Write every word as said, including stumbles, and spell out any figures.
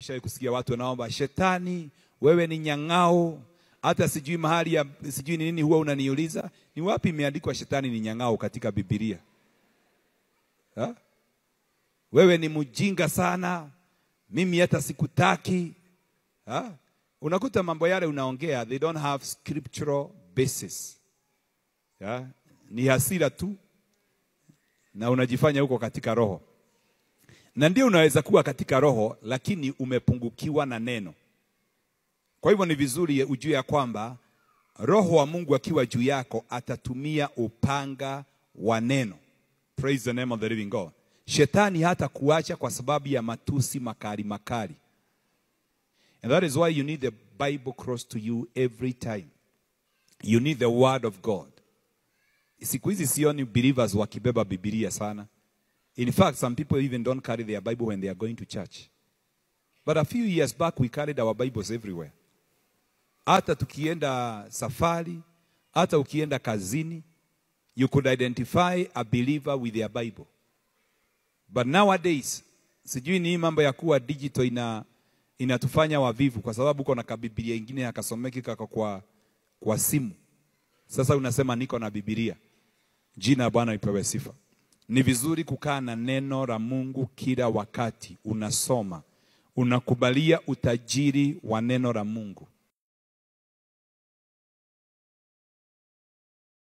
Kisha kusikia watu wanaomba, shetani wewe ni nyang'ao, hata sijui mahali ya sijui ni nini huwa unaniuliza, ni wapi imeandikwa shetani ni nyang'ao katika Biblia? Ha? Wewe ni mjinga sana, mimi hata sikutaki. Ha? Unakuta mambo yale unaongea, they don't have scriptural basis. Ha? Ni hasira tu na unajifanya huko katika roho. Na ndio unaweza kuwa katika roho lakini umepungukiwa na neno. Kwa hivyo ni vizuri ujue ya kwamba roho wa Mungu akiwa juu yako atatumia upanga wa neno. Praise the name of the living God. Shetani hata kuacha kwa sababu ya matusi makali makali. And that is why you need the Bible close to you every time. You need the word of God. Siku hizi sioni believers wakibeba Biblia sana. In fact, some people even don't carry their Bible when they are going to church. But a few years back, we carried our Bibles everywhere. Hata tukienda safari, hata ukienda kazini, you could identify a believer with their Bible. But nowadays, sijui ni mambo ya kuwa digital ina inatufanya wavivu kwa sababu uko na kabiblia ingine akasomeki kaka kwa kwa simu. Sasa unasema niko na Biblia. Jina la Bwana lipewe sifa. Ni vizuri kukaa na neno la Mungu kila wakati unasoma. Unakubalia utajiri wa neno la Mungu.